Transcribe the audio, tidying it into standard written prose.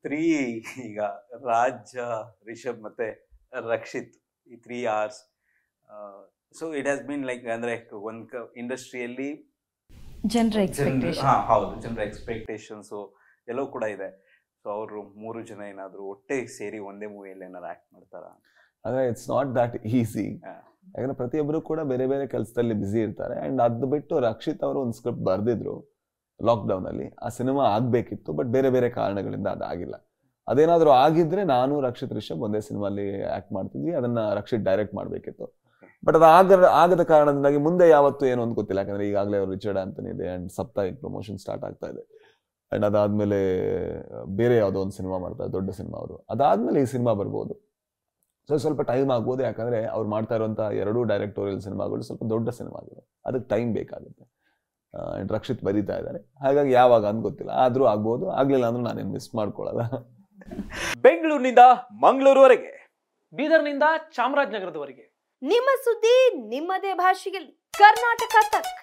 Three ಈಗ ರಾಜ್, ರಿಷಬ್ ಮತ್ತೆ ರಕ್ಷಿತ್, ಈ 3 hours. So it has been like ಅಂದ್ರೆ ಒಂದು ಇಂಡಸ್ಟ್ರಿಯಲ್ಲಿ ಜನರ ಎಕ್ಸ್ಪೆಕ್ಟೇಷನ್. ಹೌದು, ಜನರ ಎಕ್ಸ್ಪೆಕ್ಟೇಷನ್ಸು ಎಲ್ಲವೂ ಕೂಡ ಇದೆ. ಸೊ ಅವರು 3 ಜನ ಏನಾದ್ರು ಒಟ್ಟಿಗೆ ಸೇರಿ ಒಂದೇ ಮೂವಿಯಲ್ಲಿ ಏನಾದ್ರು ಆಕ್ಟ್ ಮಾಡ್ತಾರ? ಅಂದ್ರೆ ಇಟ್ಸ್ ನಾಟ್ ದಟ್ ಈಸಿ. ಯಾಕಂದ್ರೆ ಪ್ರತಿಯೊಬ್ಬರು ಕೂಡ ಬೇರೆ ಬೇರೆ ಕೆಲಸದಲ್ಲಿ ಬ್ಯುಸಿ ಇರ್ತಾರೆ. ಅಂಡ್ ಅದು ಬಿಟ್ಟು ರಕ್ಷಿತ್ ಅವರು ಒಂದು ಸ್ಕ್ರಿಪ್ಟ್ ಬರೆದಿದ್ರು ಲಾಕ್ಡೌನ್ ಅಲ್ಲಿ. ಆ ಸಿನಿಮಾ ಆಗ್ಬೇಕಿತ್ತು, ಬಟ್ ಬೇರೆ ಬೇರೆ ಕಾರಣಗಳಿಂದ ಅದಾಗಿಲ್ಲ. ಅದೇನಾದ್ರೂ ಆಗಿದ್ರೆ ನಾನು ರಕ್ಷಿತ್ ರಿಷಬ್ ಒಂದೇ ಸಿನಿಮಾಲಿ ಆಕ್ಟ್ ಮಾಡ್ತಿದ್ವಿ. ಅದನ್ನ ರಕ್ಷಿತ್ ಡೈರೆಕ್ಟ್ ಮಾಡ್ಬೇಕಿತ್ತು. ಬಟ್ ಅದು ಆಗದ ಕಾರಣದಿಂದಾಗಿ ಮುಂದೆ ಯಾವತ್ತು ಏನು ಅಂತ ಗೊತ್ತಿಲ್ಲ. ಯಾಕಂದ್ರೆ ಈಗಾಗಲೇ ಅವರು ರಿಚರ್ಡ್ ಆಂಟನಿ ಇದೆ ಅಂಡ್ ಸಪ್ತಾಹಿಕ್ ಪ್ರಮೋಷನ್ ಸ್ಟಾರ್ಟ್ ಆಗ್ತಾ ಇದೆ. ಅಂಡ್ ಅದಾದ್ಮೇಲೆ ಬೇರೆ ಯಾವುದೋ ಒಂದು ಸಿನಿಮಾ ಮಾಡ್ತಾರೆ, ದೊಡ್ಡ ಸಿನಿಮಾ. ಅವರು ಅದಾದ್ಮೇಲೆ ಈ ಸಿನಿಮಾ ಬರ್ಬೋದು. ಸೊ ಸ್ವಲ್ಪ ಟೈಮ್ ಆಗ್ಬೋದು. ಯಾಕಂದ್ರೆ ಅವ್ರು ಮಾಡ್ತಾ ಇರುವಂತ 2 ಡೈರೆಕ್ಟೋರಿಯಲ್ ಸಿನಿಮಾಗಳು ಸ್ವಲ್ಪ ದೊಡ್ಡ ಸಿನಿಮಾಗಳು, ಅದಕ್ಕೆ ಟೈಮ್ ಬೇಕಾಗುತ್ತೆ. ಅಂಡ್ ರಕ್ಷಿತ್ ಬರೀತಾ ಇದ್ದಾರೆ, ಹಾಗಾಗಿ ಯಾವಾಗ ಅಂತ ಗೊತ್ತಿಲ್ಲ. ಆದ್ರೂ ಆಗ್ಬೋದು, ಆಗ್ಲಿಲ್ಲ ಅಂದ್ರೆ ನಾನೇನು ಮಿಸ್ ಮಾಡ್ಕೊಳ್ಳಲ್ಲ. ಬೆಂಗಳೂರಿನಿಂದ ಮಂಗಳೂರುವರೆಗೆ, ಬೀದರ್ನಿಂದ ಚಾಮರಾಜನಗರದವರೆಗೆ ನಿಮ್ಮ ಸುದ್ದಿ ನಿಮ್ಮದೇ ಭಾಷೆಯಲ್ಲಿ ಕರ್ನಾಟಕ ತಕ್.